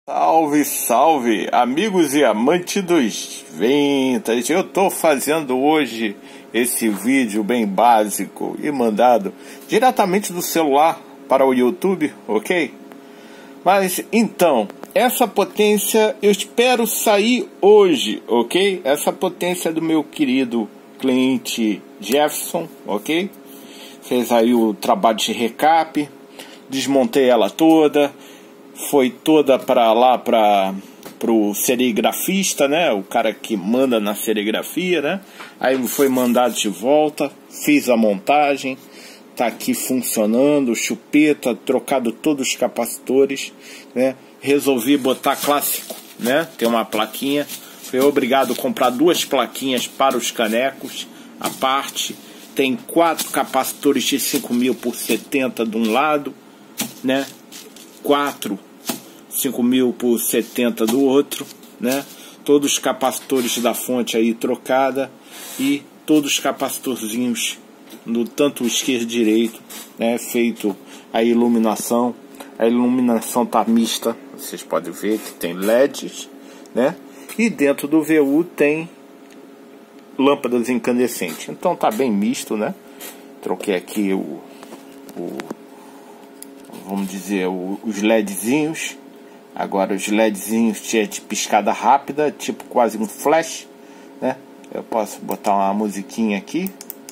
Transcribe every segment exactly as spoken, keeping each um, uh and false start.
Salve, salve, amigos e amantes dos vintage. Eu tô fazendo hoje esse vídeo bem básico e mandado diretamente do celular para o YouTube, ok? Mas então, essa potência eu espero sair hoje, ok? Essa potência é do meu querido cliente Jefferson, ok? Fez aí o trabalho de recap, desmontei ela toda. Foi toda para lá, para o serigrafista, né? O cara que manda na serigrafia, né? Aí foi mandado de volta, fiz a montagem, tá aqui funcionando, chupeta, trocado todos os capacitores, né? Resolvi botar clássico, né? Tem uma plaquinha, fui obrigado a comprar duas plaquinhas para os canecos, a parte. Tem quatro capacitores de cinco mil por setenta de um lado, né? Quatro cinco mil por setenta do outro, né? Todos os capacitores da fonte aí trocada e todos os capacitorzinhos no tanto esquerdo e direito, né? Feito a iluminação. A iluminação tá mista, vocês podem ver que tem L E Ds, né? E dentro do V U tem lâmpadas incandescentes. Então tá bem misto, né? Troquei aqui o, o vamos dizer, o, os LEDzinhos. Agora os LEDzinhos tinha de piscada rápida, tipo quase um flash, né? Eu posso botar uma musiquinha aqui.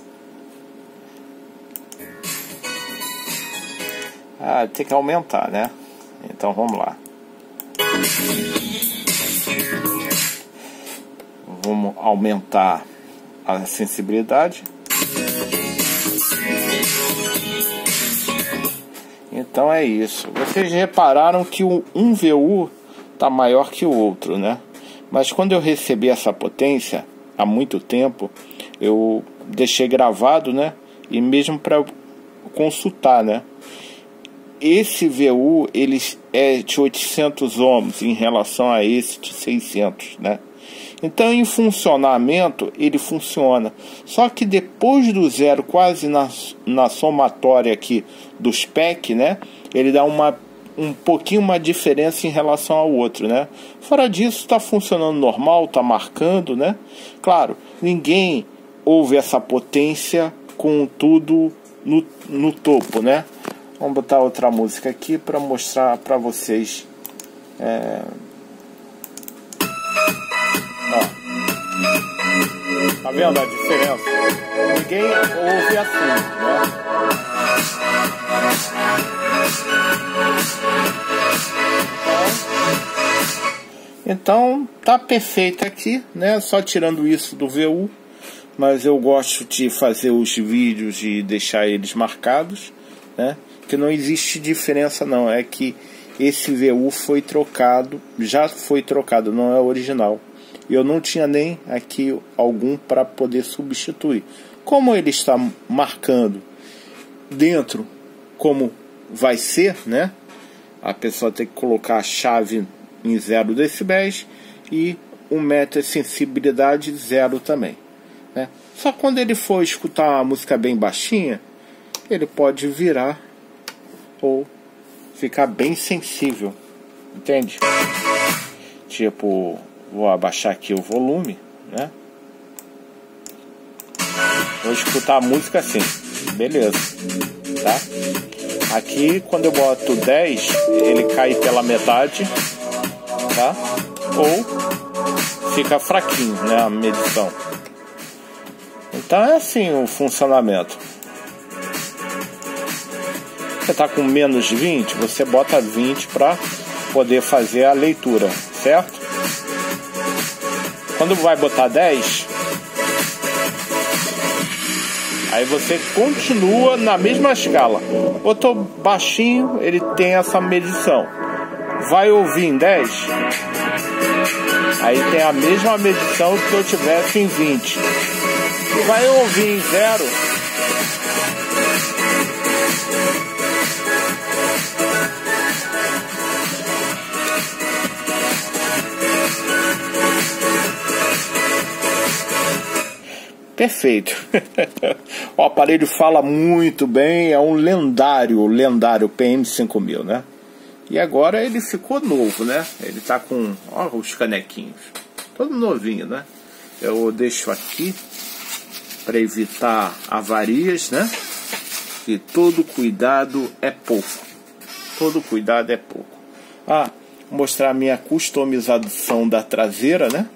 Ah, tem que aumentar, né? Então vamos lá. Vamos aumentar a sensibilidade. Então é isso. Vocês repararam que um V U está maior que o outro, né? Mas quando eu recebi essa potência, há muito tempo, eu deixei gravado, né? E mesmo para consultar, né? Esse V U, ele é de oitocentos ohms em relação a esse de seiscentos, né? Então em funcionamento ele funciona. Só que depois do zero, quase na, na somatória aqui dos P E C, né? Ele dá uma, um pouquinho uma diferença em relação ao outro, né? Fora disso está funcionando normal, está marcando, né? Claro, ninguém ouve essa potência com tudo no, no topo, né? Vamos botar outra música aqui para mostrar para vocês. É... Ó. Tá vendo a diferença? Ninguém ouve assim, né? Então tá perfeito aqui, né? Só tirando isso do V U, mas eu gosto de fazer os vídeos e deixar eles marcados, né? Que não existe diferença não, é que esse V U foi trocado, já foi trocado, não é original. Eu não tinha nem aqui algum para poder substituir. Como ele está marcando dentro como vai ser, né? A pessoa tem que colocar a chave em zero decibéis e um metro de sensibilidade zero também, né? Só quando ele for escutar uma música bem baixinha, ele pode virar ou ficar bem sensível, entende? Tipo, vou abaixar aqui o volume, né? Vou escutar a música assim, beleza, tá? Aqui quando eu boto dez, ele cai pela metade, tá? Ou fica fraquinho, né, a medição. Então é assim o funcionamento. Você tá com menos de vinte, você bota vinte para poder fazer a leitura, certo? Quando vai botar dez, aí você continua na mesma escala. Botou baixinho, ele tem essa medição. Vai ouvir em dez, aí tem a mesma medição que eu tivesse em vinte. Vai ouvir em zero, perfeito. O aparelho fala muito bem, é um lendário, lendário P M cinco mil, né? E agora ele ficou novo, né? Ele tá com, ó, os canequinhos, todo novinho, né? Eu deixo aqui para evitar avarias, né? E todo cuidado é pouco. Todo cuidado é pouco. Ah, vou mostrar a minha customização da traseira, né?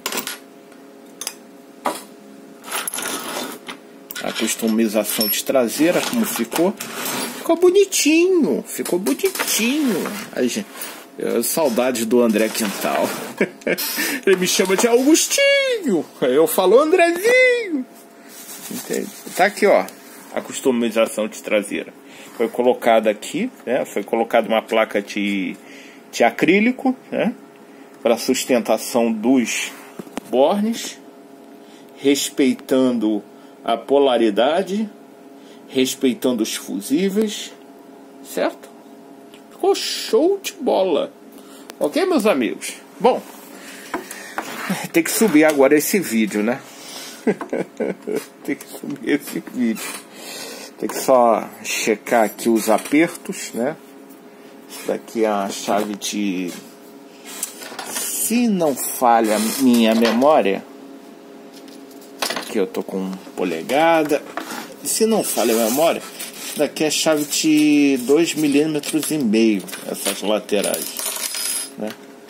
A customização de traseira, como ficou. Ficou bonitinho, ficou bonitinho. Ai, gente, eu, saudade do André Quintal. Ele me chama de Augustinho. Eu falo Andrezinho. Entende? Tá aqui, ó, a customização de traseira. Foi colocada aqui, né? Foi colocada uma placa de, de acrílico, né? Para sustentação dos bornes, respeitando a polaridade, respeitando os fusíveis, certo? Ficou show de bola. Ok, meus amigos? Bom, tem que subir agora esse vídeo, né? Tem que subir esse vídeo. Tem que só checar aqui os apertos, né? Isso daqui é a chave de... Se não falha minha memória, aqui eu tô com polegada. Se não falha a memória, isso daqui é chave de dois milímetros e meio, essas laterais, né?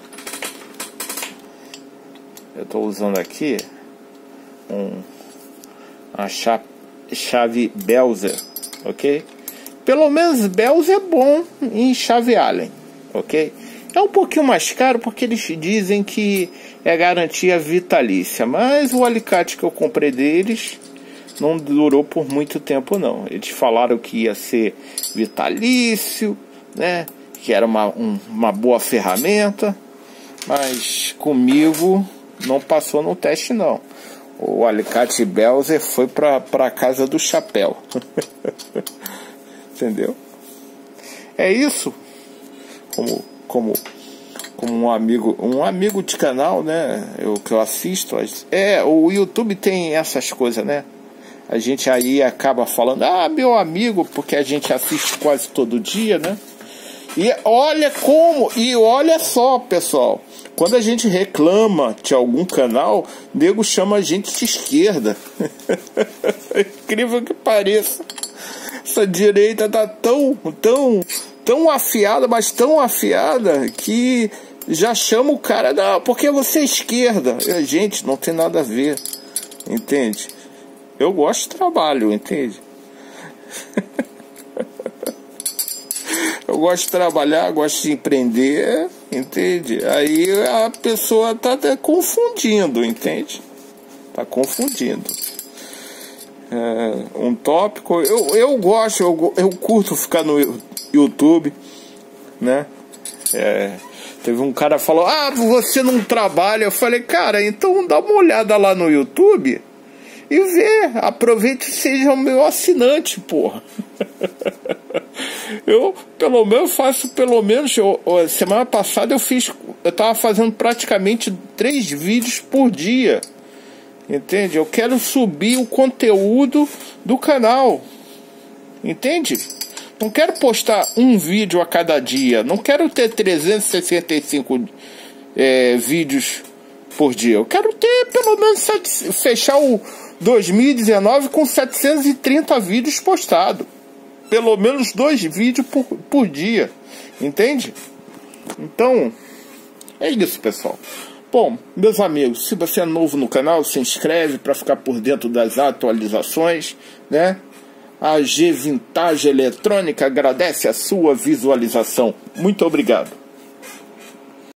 Eu tô usando aqui um, uma chave, chave Belzer, ok? Pelo menos Belzer é bom em chave Allen, ok? É um pouquinho mais caro porque eles dizem que é garantia vitalícia, mas o alicate que eu comprei deles não durou por muito tempo não. Eles falaram que ia ser vitalício, né? Que era uma, um, uma boa ferramenta, mas comigo não passou no teste não. O alicate Belzer foi para para casa do chapéu. Entendeu? É isso. Como como como um amigo, um amigo de canal, né? Eu que eu assisto, é, o YouTube tem essas coisas, né? A gente aí acaba falando, ah, meu amigo, porque a gente assiste quase todo dia, né? E olha como, e olha só, pessoal, quando a gente reclama de algum canal, o nego chama a gente de esquerda. Incrível que pareça. Essa direita tá tão, tão, tão afiada, mas tão afiada, que já chama o cara, não, porque você é esquerda. E, gente, não tem nada a ver, entende? Eu gosto de trabalho, entende? Eu gosto de trabalhar, gosto de empreender, entende? Aí a pessoa tá até confundindo, entende? Tá confundindo. É, um tópico, eu, eu gosto, eu, eu curto ficar no YouTube, né? É, teve um cara que falou, ah, você não trabalha. Eu falei, cara, então dá uma olhada lá no YouTube e vê, aproveite e seja o meu assinante, porra. Eu, pelo menos, faço pelo menos, eu, semana passada eu fiz, eu tava fazendo praticamente três vídeos por dia, entende? Eu quero subir o conteúdo do canal, entende? Não quero postar um vídeo a cada dia, não quero ter trezentos e sessenta e cinco é, vídeos por dia. Eu quero ter pelo menos fechar o dois mil e dezenove com setecentos e trinta vídeos postados. Pelo menos dois vídeos por, por dia, entende? Então, é isso, pessoal. Bom, meus amigos, se você é novo no canal, se inscreve para ficar por dentro das atualizações, né? A G Vintage Eletrônica agradece a sua visualização. Muito obrigado.